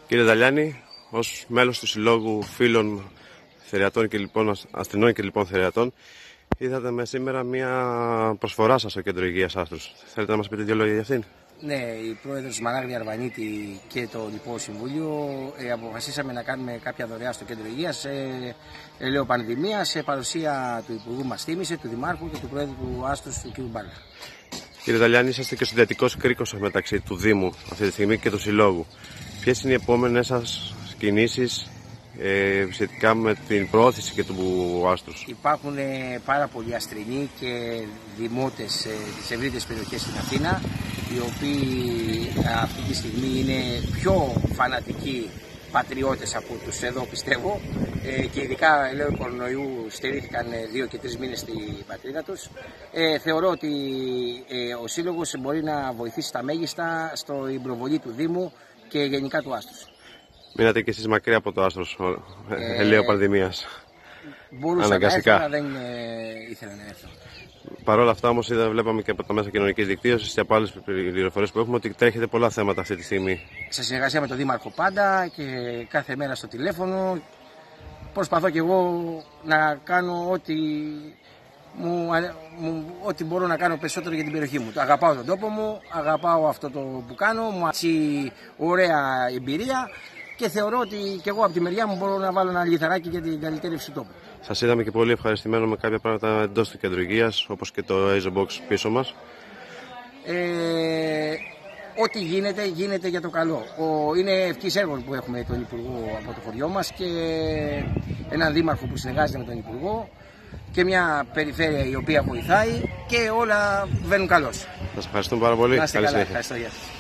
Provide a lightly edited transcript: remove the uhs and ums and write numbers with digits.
Κύριε Δαλιάννη, ως μέλος του Συλλόγου Φίλων Θερεατών και λοιπόν Ασθενών και λοιπόν Θερεατών, είδατε σήμερα μια προσφορά σας στο Κέντρο Υγείας Άστρους. Θέλετε να μας πείτε δύο λόγια για αυτήν? Ναι, η πρόεδρος Μαράγδη Αρβανίτη και το Λοιπό Συμβούλιο αποφασίσαμε να κάνουμε κάποια δωρεά στο Κέντρο Υγείας ελαιοπανδημία σε παρουσία του Υπουργού μας θύμισε, του Δημάρχου και του Πρόεδρου του Άστρους, του κ. Μπάλα. Κύριε Δαλιάννη, είσαστε και συνδετικός κρίκος μεταξύ του Δήμου αυτή τη στιγμή και του Συλλόγου. Ποιες είναι οι επόμενες σας κινήσεις σχετικά με την προώθηση και του Άστρους? Υπάρχουν πάρα πολλοί αστρινοί και δημότες στις ευρύτερες περιοχές στην Αθήνα, οι οποίοι αυτή τη στιγμή είναι πιο φανατικοί πατριώτες από τους εδώ, πιστεύω, και ειδικά λόγω κορονοϊού στερήθηκαν 2 και 3 μήνες στην πατρίδα τους. Θεωρώ ότι ο Σύλλογος μπορεί να βοηθήσει τα μέγιστα στην προβολή του Δήμου και γενικά του Άστρους. Μείνατε και εσείς μακριά από το Άστρος ελαιοπανδημίας. Μπορούσα να έρθω, αλλά δεν ήθελα να έρθω. Παρ' όλα αυτά, όμως, βλέπαμε και από τα μέσα κοινωνικής δικτύωσης και από άλλες πληροφορίες που έχουμε ότι τρέχετε πολλά θέματα αυτή τη στιγμή. Σε συνεργασία με τον Δήμαρχο πάντα και κάθε μέρα στο τηλέφωνο. Προσπαθώ και εγώ να κάνω ό,τι μπορώ να κάνω περισσότερο για την περιοχή μου. Αγαπάω τον τόπο μου, αγαπάω αυτό το που κάνω, μου αρέσει ωραία εμπειρία και θεωρώ ότι και εγώ από τη μεριά μου μπορώ να βάλω ένα λιθαράκι για την καλυτέρευση του τόπου. Σας είδαμε και πολύ ευχαριστημένο με κάποια πράγματα εντός του Κέντρου Υγείας, όπως και το Azo Box πίσω μας. Ό,τι γίνεται για το καλό. Είναι ευχής έργων που έχουμε τον Υπουργό από το χωριό μας και έναν Δήμαρχο που συνεργάζεται με τον Υπουργό και μια περιφέρεια η οποία βοηθάει και όλα βαίνουν καλώς. Σας ευχαριστούμε πάρα πολύ. Να είστε καλά. Ευχαριστώ.